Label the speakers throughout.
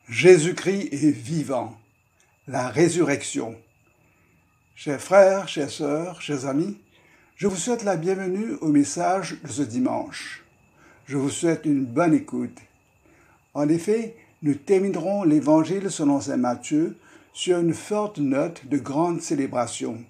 Speaker 1: Jésus-Christ est vivant, la résurrection. Chers frères, chères sœurs, chers amis, je vous souhaite la bienvenue au message de ce dimanche. Je vous souhaite une bonne écoute. En effet, nous terminerons l'évangile selon saint Matthieu sur une forte note de grande célébration.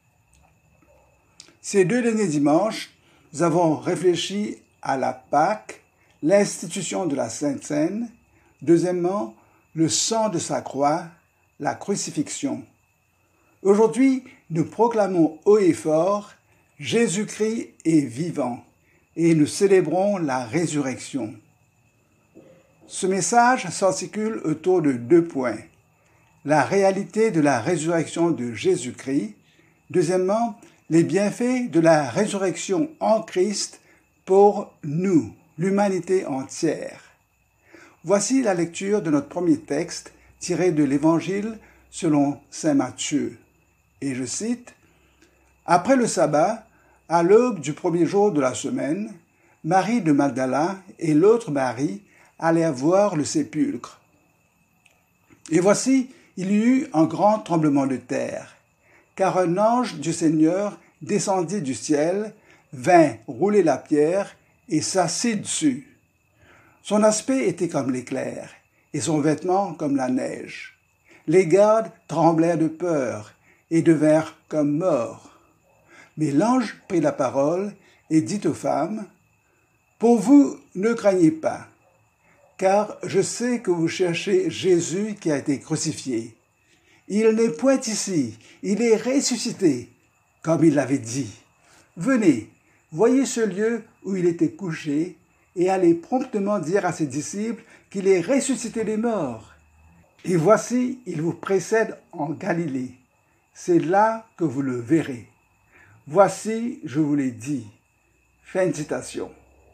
Speaker 1: Ces 2 derniers dimanches, nous avons réfléchi à la Pâque, l'institution de la Sainte Seine, deuxièmement, le sang de sa croix, la crucifixion. Aujourd'hui, nous proclamons haut et fort « Jésus-Christ est vivant » et nous célébrons la résurrection. Ce message s'articule autour de 2 points. La réalité de la résurrection de Jésus-Christ. Deuxièmement, les bienfaits de la résurrection en Christ pour nous, l'humanité entière. Voici la lecture de notre premier texte tiré de l'Évangile selon saint Matthieu. Et je cite, « Après le sabbat, à l'aube du premier jour de la semaine, Marie de Magdala et l'autre Marie allèrent voir le sépulcre. Et voici, il y eut un grand tremblement de terre, car un ange du Seigneur descendit du ciel, vint rouler la pierre et s'assit dessus. Son aspect était comme l'éclair, et son vêtement comme la neige. Les gardes tremblèrent de peur et devinrent comme morts. Mais l'ange prit la parole et dit aux femmes, « Pour vous, ne craignez pas, car je sais que vous cherchez Jésus qui a été crucifié. Il n'est point ici, il est ressuscité, comme il l'avait dit. Venez, voyez ce lieu où il était couché, et allez promptement dire à ses disciples qu'il est ressuscité des morts. Et voici, il vous précède en Galilée. C'est là que vous le verrez. Voici, je vous l'ai dit. » Fin de citation.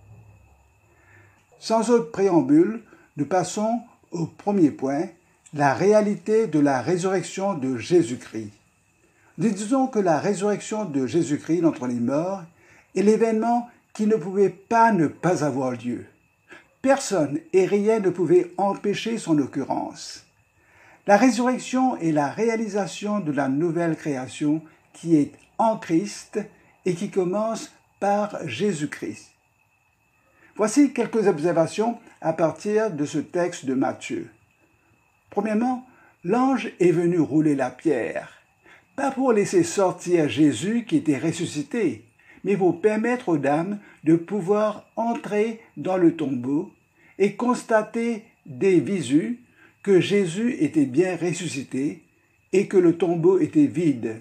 Speaker 1: Sans autre préambule, nous passons au premier point, la réalité de la résurrection de Jésus-Christ. Nous disons que la résurrection de Jésus-Christ d'entre les morts est l'événement qui ne pouvait pas ne pas avoir lieu. Personne et rien ne pouvait empêcher son occurrence. La résurrection est la réalisation de la nouvelle création qui est en Christ et qui commence par Jésus-Christ. Voici quelques observations à partir de ce texte de Matthieu. Premièrement, l'ange est venu rouler la pierre, pas pour laisser sortir Jésus qui était ressuscité, mais pour permettre aux dames de pouvoir entrer dans le tombeau et constater des visus que Jésus était bien ressuscité et que le tombeau était vide.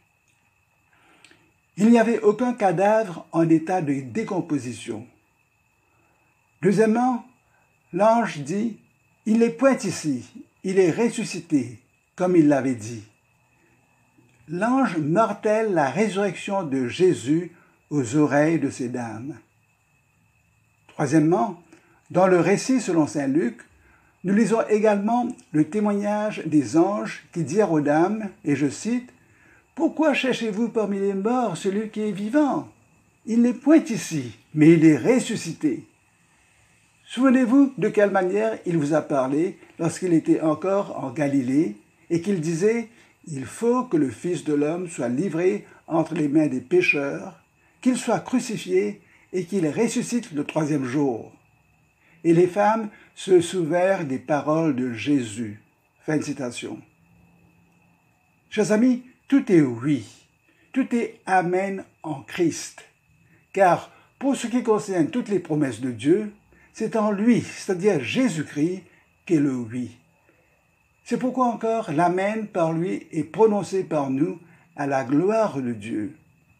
Speaker 1: Il n'y avait aucun cadavre en état de décomposition. Deuxièmement, l'ange dit « Il n'est point ici, il est ressuscité, comme il l'avait dit. » L'ange martèle la résurrection de Jésus aux oreilles de ces dames. Troisièmement, dans le récit selon saint Luc, nous lisons également le témoignage des anges qui dirent aux dames, et je cite, « Pourquoi cherchez-vous parmi les morts celui qui est vivant? Il n'est point ici, mais il est ressuscité. » Souvenez-vous de quelle manière il vous a parlé lorsqu'il était encore en Galilée et qu'il disait « Il faut que le Fils de l'homme soit livré entre les mains des pécheurs, qu'il soit crucifié et qu'il ressuscite le 3e jour. » Et les femmes se souvinrent des paroles de Jésus. Fin de citation. Chers amis, tout est oui, tout est amen en Christ. Car pour ce qui concerne toutes les promesses de Dieu, c'est en lui, c'est-à-dire Jésus-Christ, qu'est le oui. C'est pourquoi encore l'amen par lui est prononcé par nous à la gloire de Dieu.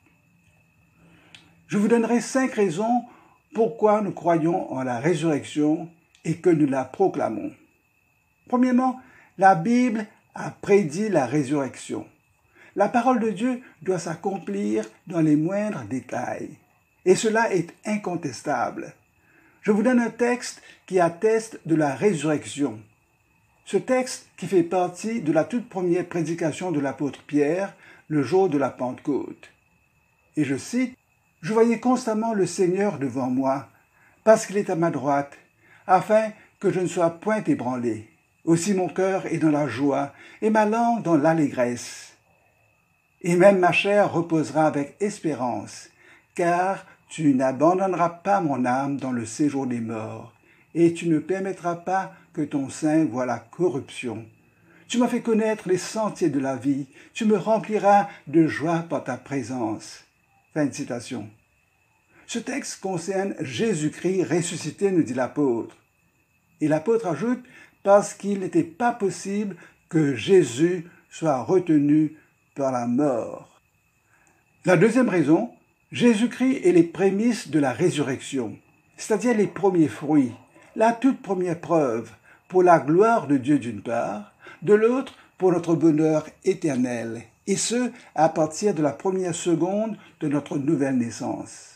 Speaker 1: Je vous donnerai 5 raisons pourquoi nous croyons en la résurrection et que nous la proclamons. Premièrement, la Bible a prédit la résurrection. La parole de Dieu doit s'accomplir dans les moindres détails. Et cela est incontestable. Je vous donne un texte qui atteste de la résurrection. Ce texte qui fait partie de la toute première prédication de l'apôtre Pierre, le jour de la Pentecôte. Et je cite, « Je voyais constamment le Seigneur devant moi, parce qu'il est à ma droite, afin que je ne sois point ébranlé. » Aussi mon cœur est dans la joie et ma langue dans l'allégresse. Et même ma chair reposera avec espérance, car tu n'abandonneras pas mon âme dans le séjour des morts, et tu ne permettras pas que ton sein voie la corruption. Tu m'as fait connaître les sentiers de la vie, tu me rempliras de joie par ta présence. Fin de citation. Ce texte concerne Jésus-Christ ressuscité, nous dit l'apôtre. Et l'apôtre ajoute, parce qu'il n'était pas possible que Jésus soit retenu par la mort. La deuxième raison, Jésus-Christ est les prémices de la résurrection, c'est-à-dire les premiers fruits, la toute première preuve pour la gloire de Dieu d'une part, de l'autre pour notre bonheur éternel, et ce, à partir de la première seconde de notre nouvelle naissance.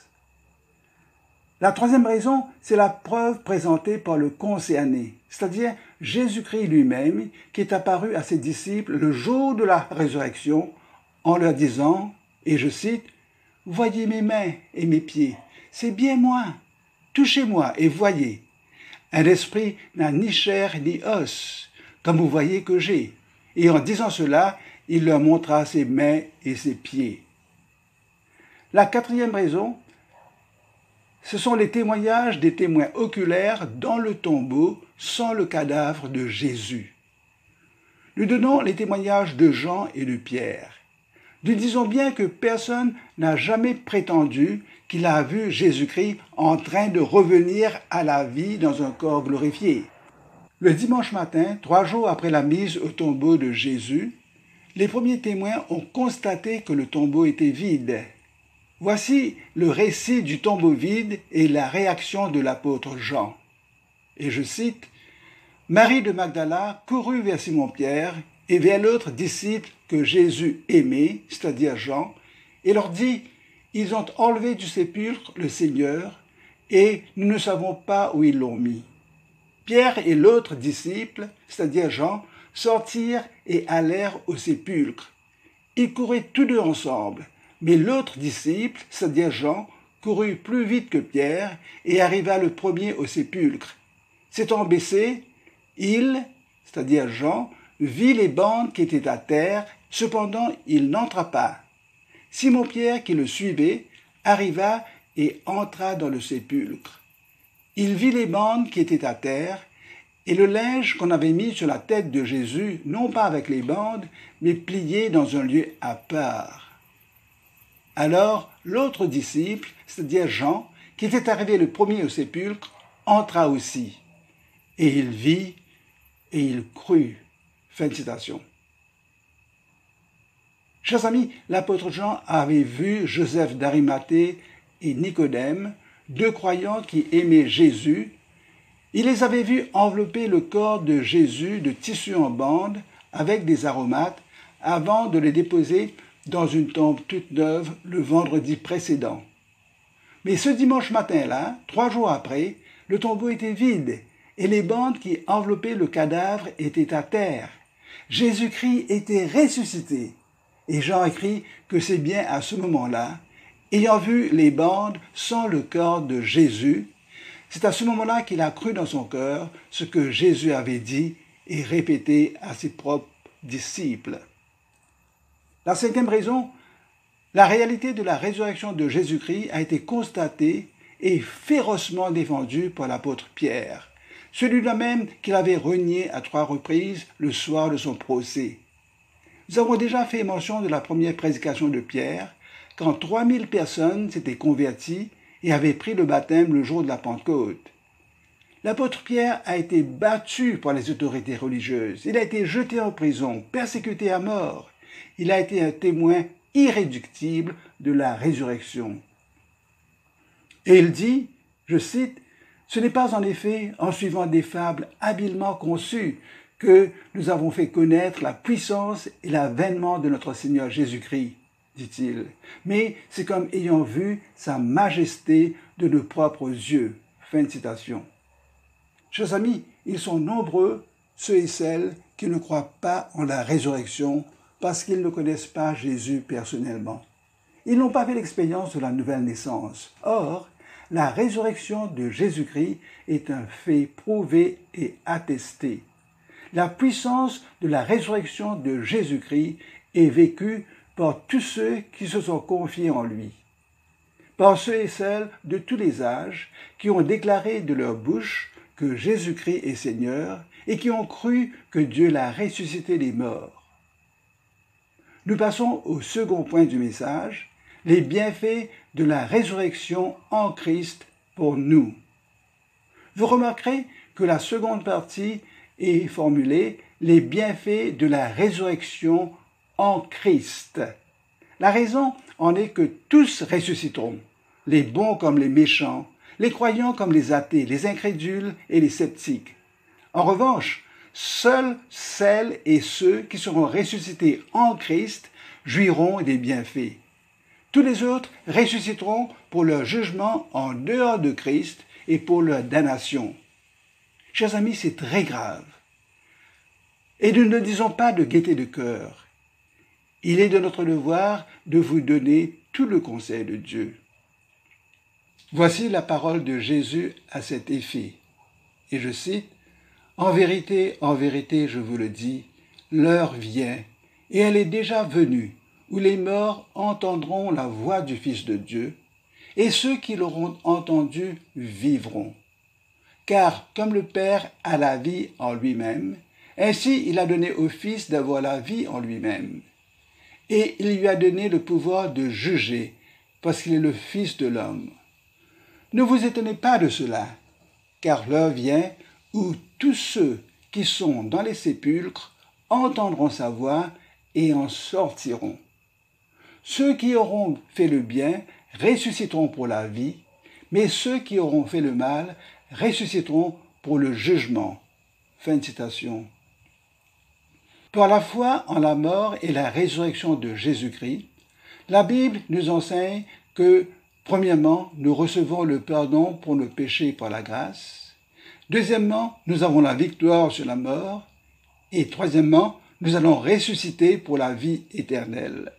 Speaker 1: La troisième raison, c'est la preuve présentée par le concerné, c'est-à-dire Jésus-Christ lui-même, qui est apparu à ses disciples le jour de la résurrection en leur disant, et je cite, « Voyez mes mains et mes pieds, c'est bien moi, touchez-moi et voyez. Un esprit n'a ni chair ni os, comme vous voyez que j'ai. » Et en disant cela, il leur montra ses mains et ses pieds. La quatrième raison, ce sont les témoignages des témoins oculaires dans le tombeau sans le cadavre de Jésus. Nous donnons les témoignages de Jean et de Pierre. Nous disons bien que personne n'a jamais prétendu qu'il a vu Jésus-Christ en train de revenir à la vie dans un corps glorifié. Le dimanche matin, 3 jours après la mise au tombeau de Jésus, les premiers témoins ont constaté que le tombeau était vide. Voici le récit du tombeau vide et la réaction de l'apôtre Jean. Et je cite, « Marie de Magdala courut vers Simon-Pierre et vers l'autre disciple que Jésus aimait, c'est-à-dire Jean, et leur dit, « Ils ont enlevé du sépulcre le Seigneur, et nous ne savons pas où ils l'ont mis. » Pierre et l'autre disciple, c'est-à-dire Jean, sortirent et allèrent au sépulcre. Ils couraient tous deux ensemble. Mais l'autre disciple, c'est-à-dire Jean, courut plus vite que Pierre et arriva le premier au sépulcre. S'étant baissé, il, c'est-à-dire Jean, vit les bandes qui étaient à terre, cependant il n'entra pas. Simon-Pierre, qui le suivait, arriva et entra dans le sépulcre. Il vit les bandes qui étaient à terre et le linge qu'on avait mis sur la tête de Jésus, non pas avec les bandes, mais plié dans un lieu à part. Alors l'autre disciple, c'est-à-dire Jean, qui était arrivé le premier au sépulcre, entra aussi. Et il vit et il crut. Fin de citation. Chers amis, l'apôtre Jean avait vu Joseph d'Arimathée et Nicodème, 2 croyants qui aimaient Jésus. Il les avait vus envelopper le corps de Jésus de tissu en bande avec des aromates avant de les déposer dans une tombe toute neuve le vendredi précédent. Mais ce dimanche matin-là, 3 jours après, le tombeau était vide et les bandes qui enveloppaient le cadavre étaient à terre. Jésus-Christ était ressuscité. Et Jean écrit que c'est bien à ce moment-là, ayant vu les bandes sans le corps de Jésus, c'est à ce moment-là qu'il a cru dans son cœur ce que Jésus avait dit et répété à ses propres disciples. La 5e raison, la réalité de la résurrection de Jésus-Christ a été constatée et férocement défendue par l'apôtre Pierre, celui-là même qu'il avait renié à 3 reprises le soir de son procès. Nous avons déjà fait mention de la première prédication de Pierre, quand 3000 personnes s'étaient converties et avaient pris le baptême le jour de la Pentecôte. L'apôtre Pierre a été battu par les autorités religieuses. Il a été jeté en prison, persécuté à mort. Il a été un témoin irréductible de la résurrection. Et il dit, je cite, « Ce n'est pas en effet en suivant des fables habilement conçues que nous avons fait connaître la puissance et l'avènement de notre Seigneur Jésus-Christ, dit-il, mais c'est comme ayant vu sa majesté de nos propres yeux. » Fin de citation. Chers amis, ils sont nombreux, ceux et celles qui ne croient pas en la résurrection parce qu'ils ne connaissent pas Jésus personnellement. Ils n'ont pas fait l'expérience de la nouvelle naissance. Or, la résurrection de Jésus-Christ est un fait prouvé et attesté. la puissance de la résurrection de Jésus-Christ est vécue par tous ceux qui se sont confiés en lui, par ceux et celles de tous les âges qui ont déclaré de leur bouche que Jésus-Christ est Seigneur et qui ont cru que Dieu l'a ressuscité des morts. Nous passons au second point du message, les bienfaits de la résurrection en Christ pour nous. Vous remarquerez que la seconde partie est formulée « les bienfaits de la résurrection en Christ ». La raison en est que tous ressusciteront, les bons comme les méchants, les croyants comme les athées, les incrédules et les sceptiques. En revanche, seuls celles et ceux qui seront ressuscités en Christ jouiront des bienfaits. Tous les autres ressusciteront pour leur jugement en dehors de Christ et pour leur damnation. Chers amis, c'est très grave. Et nous ne disons pas de gaieté de cœur. Il est de notre devoir de vous donner tout le conseil de Dieu. Voici la parole de Jésus à cet effet. Et je cite, « En vérité, je vous le dis, l'heure vient, et elle est déjà venue, où les morts entendront la voix du Fils de Dieu, et ceux qui l'auront entendu vivront. Car comme le Père a la vie en lui-même, ainsi il a donné au Fils d'avoir la vie en lui-même. Et il lui a donné le pouvoir de juger, parce qu'il est le Fils de l'homme. Ne vous étonnez pas de cela, car l'heure vient où tous ceux qui sont dans les sépulcres entendront sa voix et en sortiront. Ceux qui auront fait le bien ressusciteront pour la vie, mais ceux qui auront fait le mal ressusciteront pour le jugement. » Fin de citation. Par la foi en la mort et la résurrection de Jésus-Christ, la Bible nous enseigne que, premièrement, nous recevons le pardon pour nos péchés par la grâce. Deuxièmement, nous avons la victoire sur la mort. Et troisièmement, nous allons ressusciter pour la vie éternelle.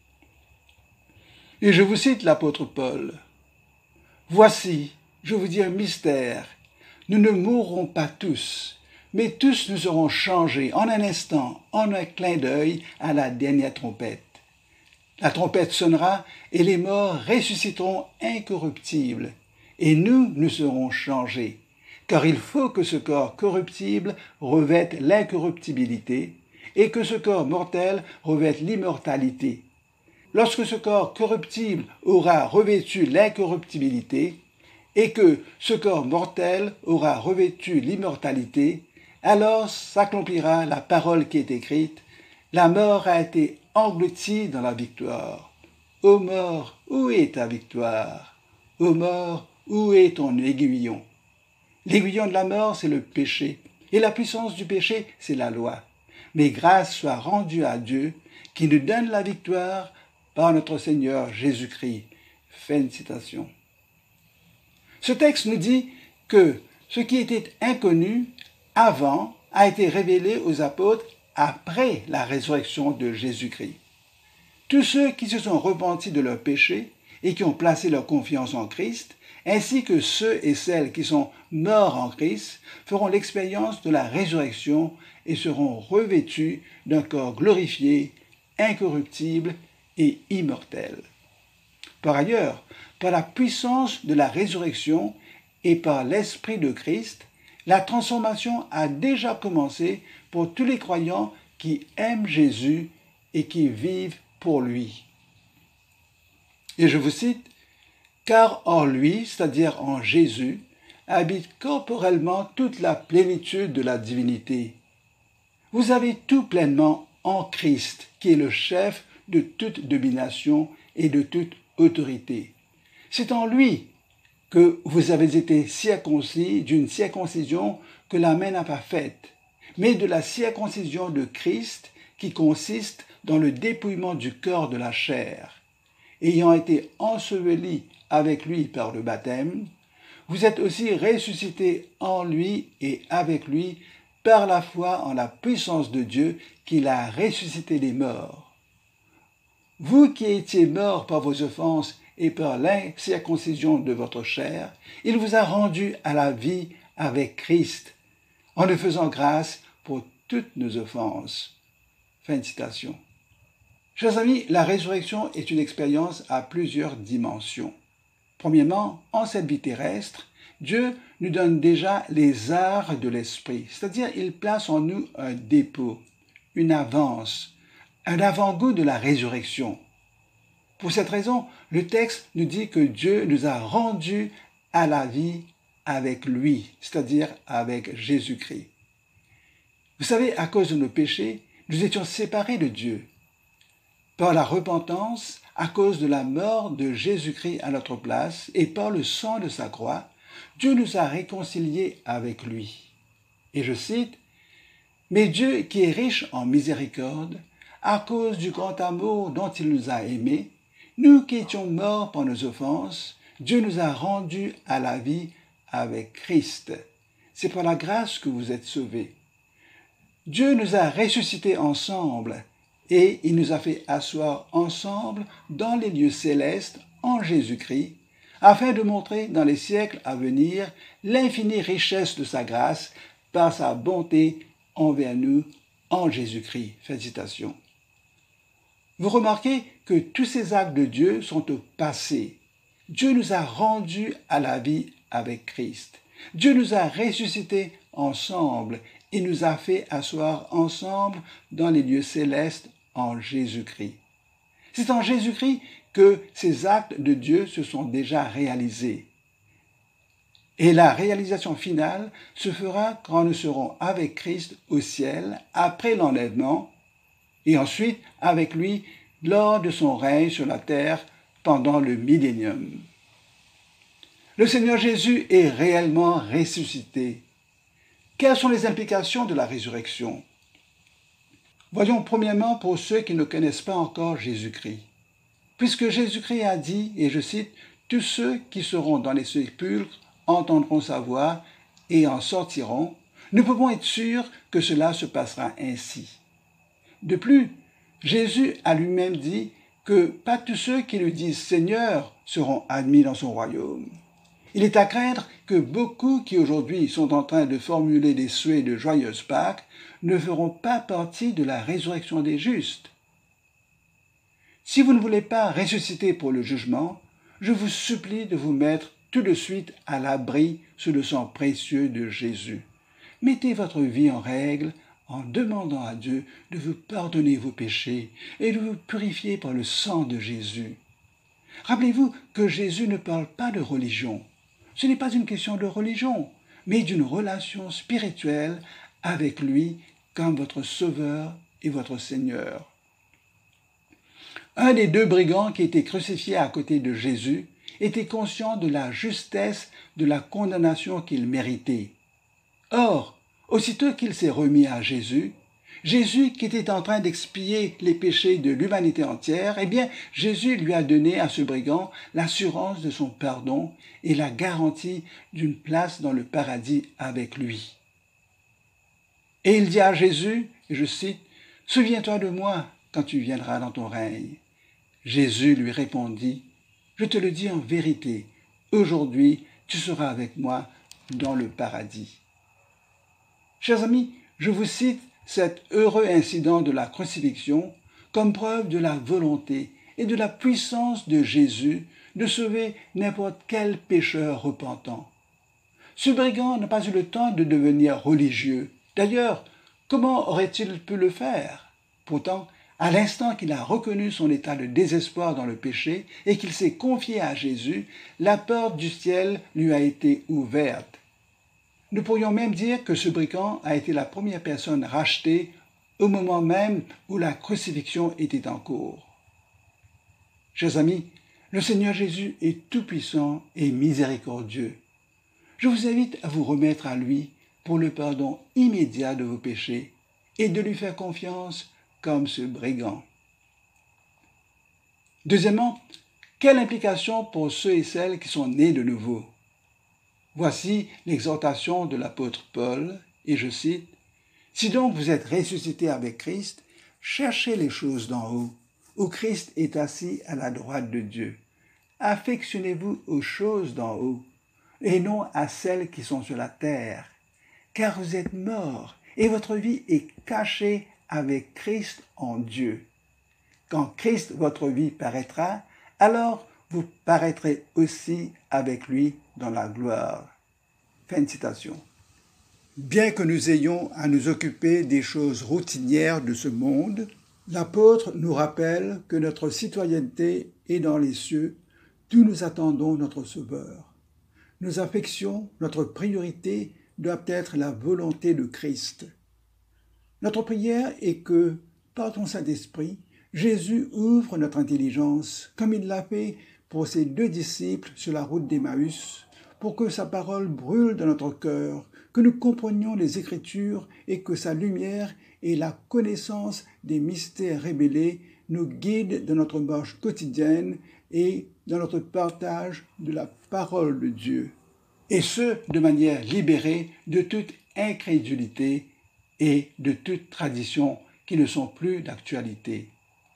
Speaker 1: Et je vous cite l'apôtre Paul. « Voici, je vous dis un mystère, nous ne mourrons pas tous, mais tous nous serons changés en un instant, en un clin d'œil à la dernière trompette. La trompette sonnera et les morts ressusciteront incorruptibles, et nous serons changés, car il faut que ce corps corruptible revête l'incorruptibilité et que ce corps mortel revête l'immortalité. Lorsque ce corps corruptible aura revêtu l'incorruptibilité et que ce corps mortel aura revêtu l'immortalité, alors s'accomplira la parole qui est écrite, « La mort a été engloutie dans la victoire. Ô mort, où est ta victoire? Ô mort, où est ton aiguillon? » L'aiguillon de la mort, c'est le péché, et la puissance du péché, c'est la loi. Mais grâce soit rendue à Dieu, qui nous donne la victoire par notre Seigneur Jésus-Christ. Fin de citation. Ce texte nous dit que ce qui était inconnu avant a été révélé aux apôtres après la résurrection de Jésus-Christ. Tous ceux qui se sont repentis de leurs péchés et qui ont placé leur confiance en Christ, ainsi que ceux et celles qui sont morts en Christ, feront l'expérience de la résurrection et seront revêtus d'un corps glorifié, incorruptible et immortel. Par ailleurs, par la puissance de la résurrection et par l'Esprit de Christ, la transformation a déjà commencé pour tous les croyants qui aiment Jésus et qui vivent pour lui. Et je vous cite, « Car en lui, c'est-à-dire en Jésus, habite corporellement toute la plénitude de la divinité. Vous avez tout pleinement en Christ, qui est le chef de toute domination et de toute autorité. C'est en lui que vous avez été circoncis d'une circoncision que la main n'a pas faite, mais de la circoncision de Christ qui consiste dans le dépouillement du corps de la chair. Ayant été ensevelis avec lui par le baptême, vous êtes aussi ressuscités en lui et avec lui par la foi en la puissance de Dieu qui l'a ressuscité des morts. Vous qui étiez morts par vos offenses et par l'incirconcision de votre chair, il vous a rendu à la vie avec Christ, en nous faisant grâce pour toutes nos offenses. » Fin de citation. Chers amis, la résurrection est une expérience à plusieurs dimensions. Premièrement, en cette vie terrestre, Dieu nous donne déjà les arts de l'esprit, c'est-à-dire il place en nous un dépôt, une avance, un avant-goût de la résurrection. Pour cette raison, le texte nous dit que Dieu nous a rendus à la vie avec lui, c'est-à-dire avec Jésus-Christ. Vous savez, à cause de nos péchés, nous étions séparés de Dieu. Par la repentance, à cause de la mort de Jésus-Christ à notre place et par le sang de sa croix, Dieu nous a réconciliés avec lui. Et je cite, « Mais Dieu, qui est riche en miséricorde, à cause du grand amour dont il nous a aimés, nous qui étions morts par nos offenses, Dieu nous a rendus à la vie avec Christ. C'est par la grâce que vous êtes sauvés. Dieu nous a ressuscités ensemble et il nous a fait asseoir ensemble dans les lieux célestes en Jésus-Christ, afin de montrer dans les siècles à venir l'infinie richesse de sa grâce par sa bonté envers nous en Jésus-Christ. » Fin de citation. Vous remarquez que tous ces actes de Dieu sont au passé. Dieu nous a rendus à la vie avec Christ. Dieu nous a ressuscités ensemble et nous a fait asseoir ensemble dans les lieux célestes en Jésus-Christ. C'est en Jésus-Christ que ces actes de Dieu se sont déjà réalisés. Et la réalisation finale se fera quand nous serons avec Christ au ciel, après l'enlèvement, et ensuite avec lui lors de son règne sur la terre pendant le millénium. Le Seigneur Jésus est réellement ressuscité. Quelles sont les implications de la résurrection? Voyons premièrement pour ceux qui ne connaissent pas encore Jésus-Christ. Puisque Jésus-Christ a dit, et je cite, « Tous ceux qui seront dans les sépulcres entendront sa voix et en sortiront », nous pouvons être sûrs que cela se passera ainsi. De plus, Jésus a lui-même dit que pas tous ceux qui lui disent « Seigneur » seront admis dans son royaume. Il est à craindre que beaucoup qui aujourd'hui sont en train de formuler des souhaits de joyeuse Pâques ne feront pas partie de la résurrection des justes. Si vous ne voulez pas ressusciter pour le jugement, je vous supplie de vous mettre tout de suite à l'abri sous le sang précieux de Jésus. Mettez votre vie en règle en demandant à Dieu de vous pardonner vos péchés et de vous purifier par le sang de Jésus. Rappelez-vous que Jésus ne parle pas de religion. Ce n'est pas une question de religion, mais d'une relation spirituelle avec lui comme votre Sauveur et votre Seigneur. Un des deux brigands qui étaient crucifiés à côté de Jésus était conscient de la justesse de la condamnation qu'il méritait. Or, aussitôt qu'il s'est remis à Jésus, Jésus qui était en train d'expier les péchés de l'humanité entière, eh bien, Jésus lui a donné à ce brigand l'assurance de son pardon et la garantie d'une place dans le paradis avec lui. Et il dit à Jésus, et je cite, « Souviens-toi de moi quand tu viendras dans ton règne. » Jésus lui répondit, « Je te le dis en vérité, aujourd'hui tu seras avec moi dans le paradis. » Chers amis, je vous cite cet heureux incident de la crucifixion comme preuve de la volonté et de la puissance de Jésus de sauver n'importe quel pécheur repentant. Ce brigand n'a pas eu le temps de devenir religieux. D'ailleurs, comment aurait-il pu le faire? Pourtant, à l'instant qu'il a reconnu son état de désespoir dans le péché et qu'il s'est confié à Jésus, la porte du ciel lui a été ouverte. Nous pourrions même dire que ce brigand a été la première personne rachetée au moment même où la crucifixion était en cours. Chers amis, le Seigneur Jésus est tout-puissant et miséricordieux. Je vous invite à vous remettre à lui pour le pardon immédiat de vos péchés et de lui faire confiance comme ce brigand. Deuxièmement, quelle implication pour ceux et celles qui sont nés de nouveau? Voici l'exhortation de l'apôtre Paul, et je cite, « Si donc vous êtes ressuscités avec Christ, cherchez les choses d'en haut, où Christ est assis à la droite de Dieu. Affectionnez-vous aux choses d'en haut, et non à celles qui sont sur la terre, car vous êtes morts, et votre vie est cachée avec Christ en Dieu. Quand Christ, votre vie, paraîtra, alors vous paraîtrez aussi avec lui dans la gloire. Fin de citation. Bien que nous ayons à nous occuper des choses routinières de ce monde, l'apôtre nous rappelle que notre citoyenneté est dans les cieux, d'où nous attendons notre Sauveur. Nos affections, notre priorité doit être la volonté de Christ. Notre prière est que, par ton Saint-Esprit, Jésus ouvre notre intelligence, comme il l'a fait pour ses 2 disciples sur la route d'Emmaüs, pour que sa parole brûle dans notre cœur, que nous comprenions les Écritures et que sa lumière et la connaissance des mystères révélés nous guident dans notre marche quotidienne et dans notre partage de la parole de Dieu, et ce, de manière libérée de toute incrédulité et de toute tradition qui ne sont plus d'actualité.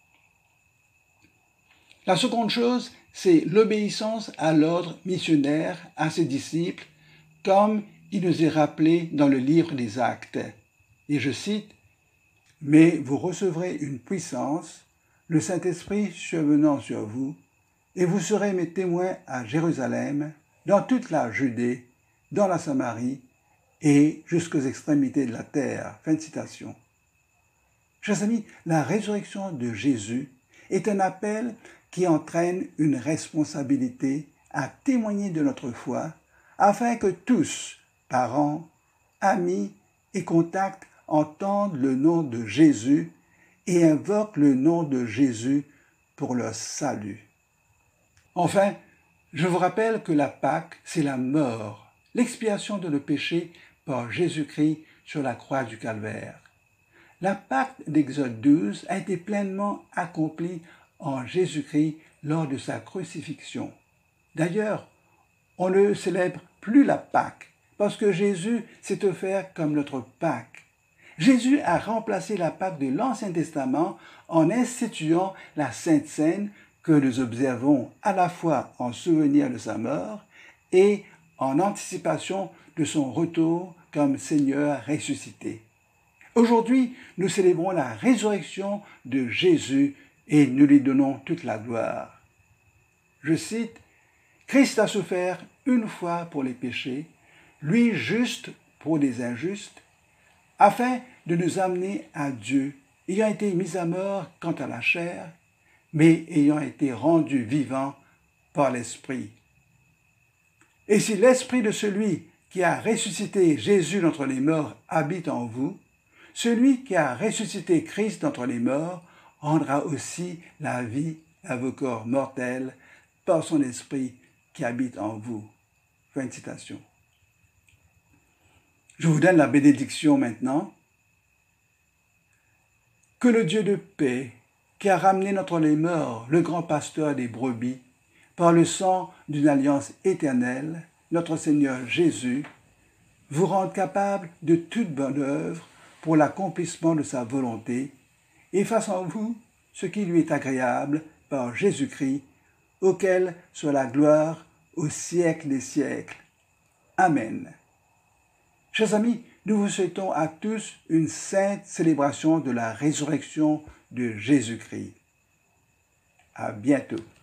Speaker 1: La seconde chose, c'est l'obéissance à l'ordre missionnaire à ses disciples, comme il nous est rappelé dans le livre des Actes. Et je cite, « Mais vous recevrez une puissance, le Saint-Esprit survenant sur vous, et vous serez mes témoins à Jérusalem, dans toute la Judée, dans la Samarie, et jusqu'aux extrémités de la terre. » Fin de citation. Chers amis, la résurrection de Jésus est un appel qui entraîne une responsabilité à témoigner de notre foi, afin que tous, parents, amis et contacts, entendent le nom de Jésus et invoquent le nom de Jésus pour leur salut. Enfin, je vous rappelle que la Pâque, c'est la mort, l'expiation de nos péchés par Jésus-Christ sur la croix du Calvaire. La Pâque d'Exode 12 a été pleinement accomplie en Jésus-Christ lors de sa crucifixion. D'ailleurs, on ne célèbre plus la Pâque parce que Jésus s'est offert comme notre Pâque. Jésus a remplacé la Pâque de l'Ancien Testament en instituant la Sainte Seine que nous observons à la fois en souvenir de sa mort et en anticipation de son retour comme Seigneur ressuscité. Aujourd'hui, nous célébrons la résurrection de Jésus et nous lui donnons toute la gloire. Je cite, « Christ a souffert une fois pour les péchés, lui juste pour les injustes, afin de nous amener à Dieu, ayant été mis à mort quant à la chair, mais ayant été rendu vivant par l'Esprit. Et si l'Esprit de celui qui a ressuscité Jésus d'entre les morts habite en vous, celui qui a ressuscité Christ d'entre les morts rendra aussi la vie à vos corps mortels par son Esprit qui habite en vous. » Fin de citation. Je vous donne la bénédiction maintenant. Que le Dieu de paix, qui a ramené d'entre les morts le grand pasteur des brebis, par le sang d'une alliance éternelle, notre Seigneur Jésus, vous rende capable de toute bonne œuvre pour l'accomplissement de sa volonté, et fasse en vous ce qui lui est agréable par Jésus-Christ, auquel soit la gloire au siècle des siècles. Amen. Chers amis, nous vous souhaitons à tous une sainte célébration de la résurrection de Jésus-Christ. À bientôt.